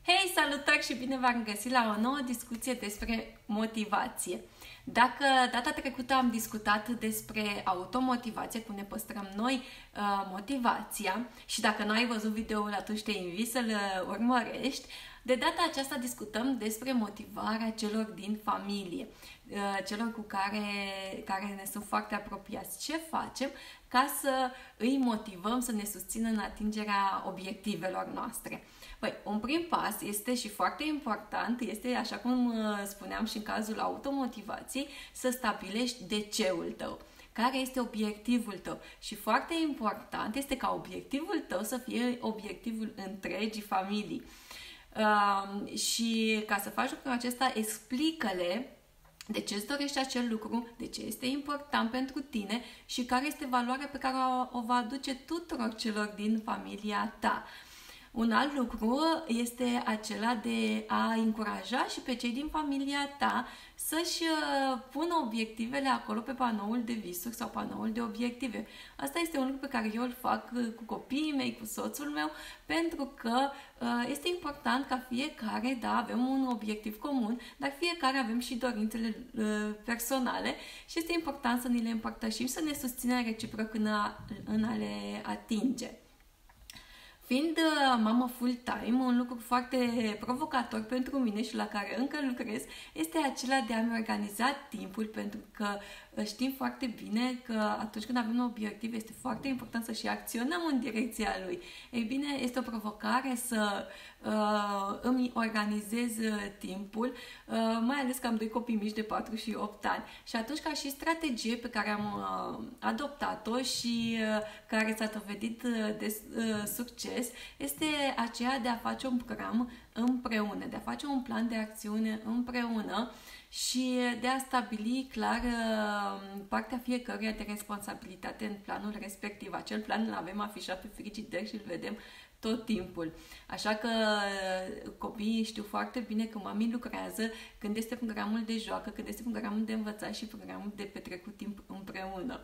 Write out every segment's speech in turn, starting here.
Hei, salutări și bine v-am găsit la o nouă discuție despre motivație. Dacă data trecută am discutat despre automotivație, cum ne păstrăm noi motivația, și dacă nu ai văzut videoul, atunci te invit să-l urmărești. De data aceasta discutăm despre motivarea celor din familie, celor cu care ne sunt foarte apropiați. Ce facem ca să îi motivăm să ne susțină în atingerea obiectivelor noastre? Păi, un prim pas este și foarte important, este, așa cum spuneam și în cazul automotivației, să stabilești de ceul tău. Care este obiectivul tău? Și foarte important este ca obiectivul tău să fie obiectivul întregii familii. Și ca să faci lucrul acesta, explică-le de ce îți dorești acel lucru, de ce este important pentru tine și care este valoarea pe care o va aduce tuturor celor din familia ta. Un alt lucru este acela de a încuraja și pe cei din familia ta să-și pună obiectivele acolo pe panoul de visuri sau panoul de obiective. Asta este un lucru pe care eu îl fac cu copiii mei, cu soțul meu, pentru că este important ca fiecare, da, avem un obiectiv comun, dar fiecare avem și dorințele personale și este important să ni le împărtășim, să ne susținem reciproc în a le atinge. Fiind mamă full-time, un lucru foarte provocator pentru mine și la care încă lucrez este acela de a-mi organiza timpul, pentru că știm foarte bine că atunci când avem un obiectiv este foarte important să și acționăm în direcția lui. Ei bine, este o provocare să îmi organizez timpul, mai ales că am doi copii mici de 4 și 8 ani. Și atunci, ca și strategie pe care am adoptat-o și care s-a dovedit de succes, este aceea de a face un program împreună, de a face un plan de acțiune împreună și de a stabili clar partea fiecăruia de responsabilitate în planul respectiv. Acel plan îl avem afișat pe frigider și îl vedem tot timpul. Așa că copiii știu foarte bine că mami lucrează când este programul de joacă, când este programul de învățat și programul de petrecut timp împreună.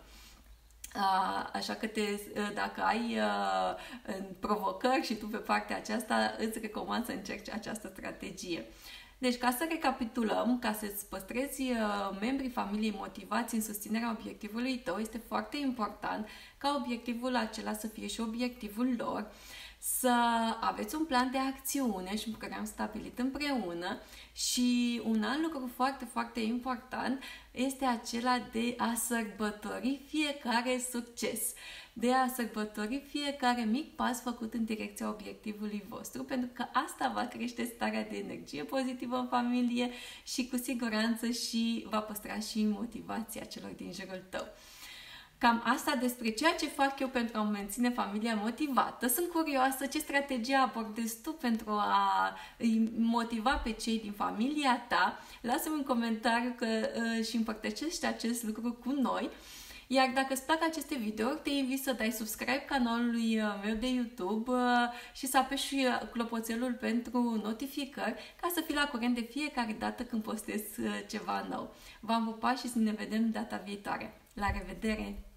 Așa că dacă ai provocări și tu pe partea aceasta, îți recomand să încerci această strategie. Deci, ca să recapitulăm, ca să-ți păstrezi membrii familiei motivați în susținerea obiectivului tău, este foarte important ca obiectivul acela să fie și obiectivul lor, să aveți un plan de acțiune și un program stabilit împreună și un alt lucru foarte, foarte important este acela de a sărbători fiecare succes, de a sărbători fiecare mic pas făcut în direcția obiectivului vostru, pentru că asta va crește starea de energie pozitivă în familie și cu siguranță și va păstra și motivația celor din jurul tău. Cam asta despre ceea ce fac eu pentru a menține familia motivată. Sunt curioasă ce strategie abordezi tu pentru a îi motiva pe cei din familia ta. Lasă-mi un comentariu și împărtășește acest lucru cu noi. Iar dacă îți plac aceste videouri, te invit să dai subscribe canalului meu de YouTube și să apeși și clopoțelul pentru notificări ca să fii la curent de fiecare dată când postez ceva nou. V-am pupat și să ne vedem data viitoare. La revedere!